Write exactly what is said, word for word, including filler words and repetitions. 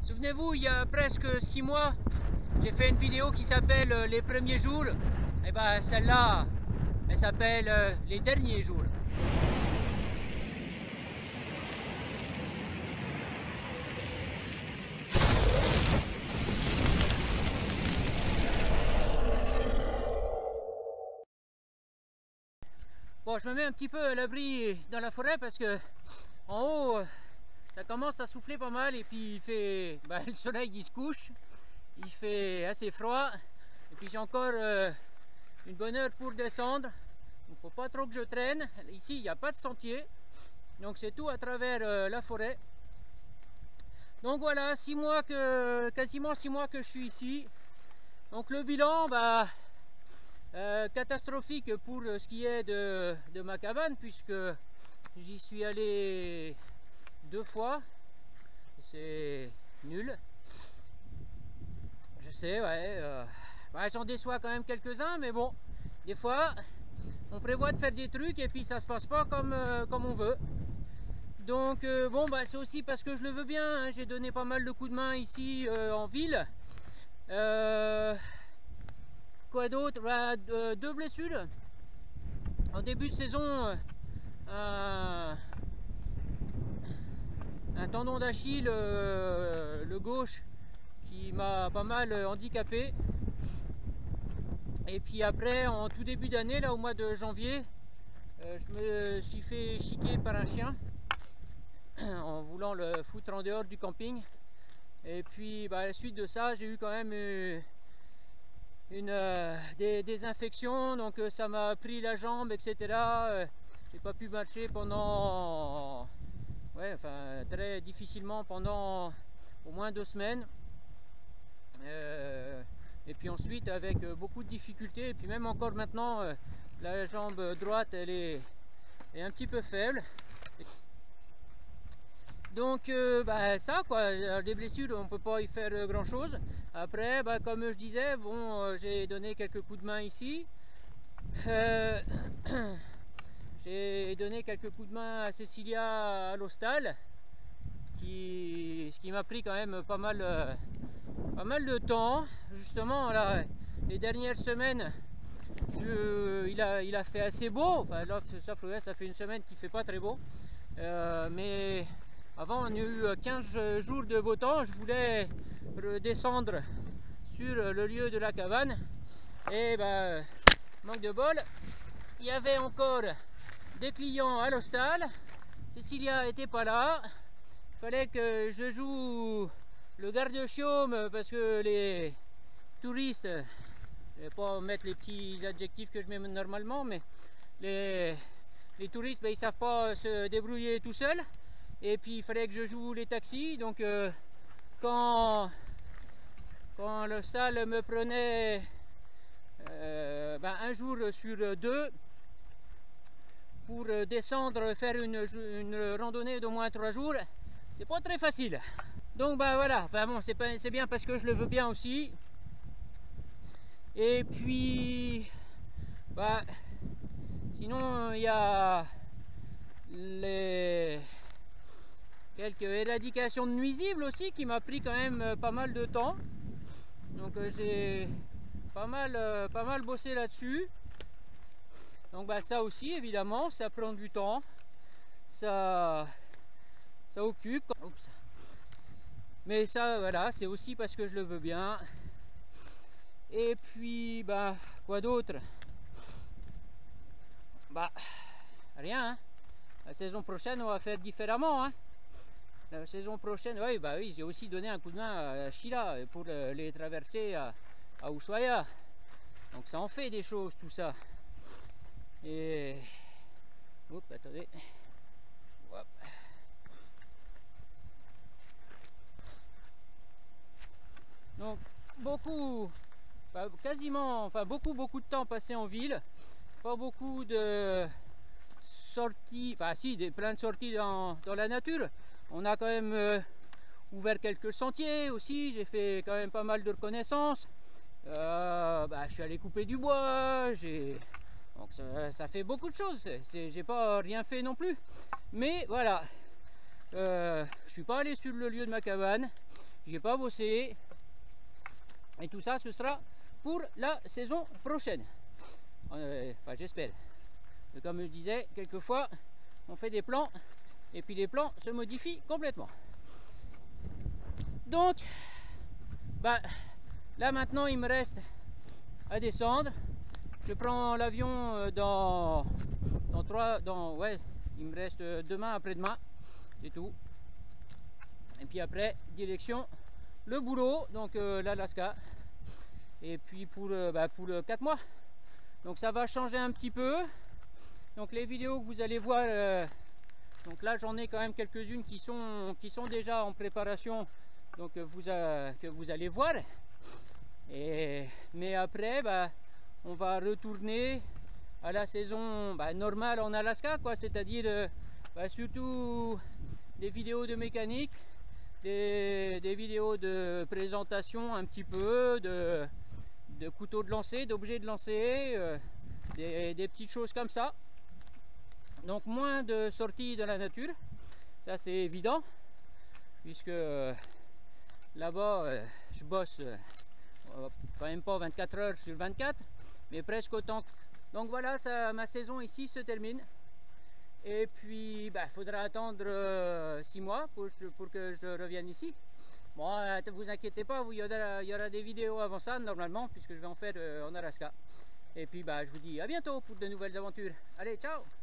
Souvenez-vous, il y a presque six mois, j'ai fait une vidéo qui s'appelle euh, Les premiers jours. Et ben celle-là, elle s'appelle euh, Les derniers jours. Bon, je me mets un petit peu à l'abri dans la forêt parce que en haut, ça commence à souffler pas mal et puis il fait, ben, le soleil il se couche, il fait assez froid et puis j'ai encore euh, une bonne heure pour descendre. Il ne faut pas trop que je traîne. Ici, il n'y a pas de sentier, donc c'est tout à travers euh, la forêt. Donc voilà, six mois que, quasiment six mois que je suis ici. Donc le bilan, bah, euh, catastrophique pour ce qui est de, de ma cabane, puisque j'y suis allé deux fois. C'est nul. Je sais, ouais. Euh, ouais, j'en déçois quand même quelques-uns, mais bon, des fois, on prévoit de faire des trucs et puis ça se passe pas comme, euh, comme on veut. Donc euh, bon, bah, c'est aussi parce que je le veux bien, hein. J'ai donné pas mal de coups de main ici euh, en ville. Euh, quoi d'autre? Bah, deux blessures. En début de saison, un, un tendon d'Achille, euh, le gauche, qui m'a pas mal handicapé. Et puis après, en tout début d'année, là au mois de janvier, euh, je me suis fait chiquer par un chien en voulant le foutre en dehors du camping. Et puis bah, à la suite de ça, j'ai eu quand même euh, une, euh, des, des infections, donc euh, ça m'a pris la jambe, et cetera. Euh, j'ai pas pu marcher pendant, ouais, enfin très difficilement pendant au moins deux semaines. Euh, et puis ensuite avec beaucoup de difficultés, et puis même encore maintenant, euh, la jambe droite elle est, elle est un petit peu faible. Donc euh, bah, ça quoi, les blessures on peut pas y faire grand chose. Après bah, comme je disais, bon euh, j'ai donné quelques coups de main ici, euh, j'ai donné quelques coups de main à Cécilia à l'hostal, qui, ce qui m'a pris quand même pas mal, euh, pas mal de temps. Justement là, les dernières semaines je, il, a, il a fait assez beau, enfin, là, ça, ça fait une semaine qu'il fait pas très beau, euh, mais avant, on a eu quinze jours de beau temps. Je voulais redescendre sur le lieu de la cabane. Et ben, manque de bol, il y avait encore des clients à l'hostal. Cécilia n'était pas là. Il fallait que je joue le garde-chiomme parce que les touristes, je ne vais pas mettre les petits adjectifs que je mets normalement, mais les, les touristes, ben, ils ne savent pas se débrouiller tout seuls. Et puis il fallait que je joue les taxis, donc euh, quand, quand le stall me prenait euh, ben, un jour sur deux pour descendre, faire une, une randonnée d'au moins trois jours, c'est pas très facile. Donc ben voilà, enfin bon, c'est bien parce que je le veux bien aussi. Et puis, ben, sinon il y a les... quelques éradications de nuisibles aussi qui m'a pris quand même pas mal de temps. Donc euh, j'ai pas mal, euh, pas mal bossé là-dessus. Donc bah, ça aussi évidemment, ça prend du temps. Ça, ça occupe. Oups. Mais ça voilà, c'est aussi parce que je le veux bien. Et puis bah quoi d'autre? Bah rien. Hein. La saison prochaine on va faire différemment. Hein. La saison prochaine, oui, bah oui, j'ai aussi donné un coup de main à Sheila pour les traverser à, à Ushuaia. Donc ça en fait des choses tout ça. Et oups, attendez. Hop. Donc beaucoup, bah, quasiment, enfin beaucoup beaucoup de temps passé en ville. Pas beaucoup de sorties, enfin si, des, plein de sorties dans, dans la nature. On a quand même euh, ouvert quelques sentiers aussi, j'ai fait quand même pas mal de reconnaissance. Euh, bah, je suis allé couper du bois, donc ça, ça fait beaucoup de choses. J'ai pas rien fait non plus. Mais voilà, euh, je suis pas allé sur le lieu de ma cabane. j'ai pas bossé. Et tout ça, ce sera pour la saison prochaine. Euh, enfin, j'espère. Comme je disais, quelquefois, on fait des plans et puis les plans se modifient complètement. Donc, bah, là maintenant, il me reste à descendre. Je prends l'avion dans, dans trois, dans, ouais, il me reste demain après-demain, c'est tout. Et puis après, direction le boulot, donc euh, l'Alaska. Et puis pour, euh, bah, pour le quatre mois. Donc ça va changer un petit peu. Donc les vidéos que vous allez voir, euh, donc là j'en ai quand même quelques-unes qui sont, qui sont déjà en préparation, donc vous, euh, que vous allez voir. Et, mais après, bah, on va retourner à la saison bah, normale en Alaska, quoi, c'est-à-dire euh, bah, surtout des vidéos de mécanique, des, des vidéos de présentation un petit peu, de, de couteaux de lancer, d'objets de lancer, euh, des, des petites choses comme ça. Donc moins de sorties dans la nature, ça c'est évident, puisque euh, là-bas euh, je bosse euh, quand même pas vingt-quatre heures sur vingt-quatre, mais presque autant. Donc voilà, ça, ma saison ici se termine. Et puis il bah, faudra attendre euh, six mois pour, pour que je revienne ici. Bon, ne euh, vous inquiétez pas, il y, aura, il y aura des vidéos avant ça normalement, puisque je vais en faire euh, en Alaska. Et puis bah, je vous dis à bientôt pour de nouvelles aventures. Allez, ciao!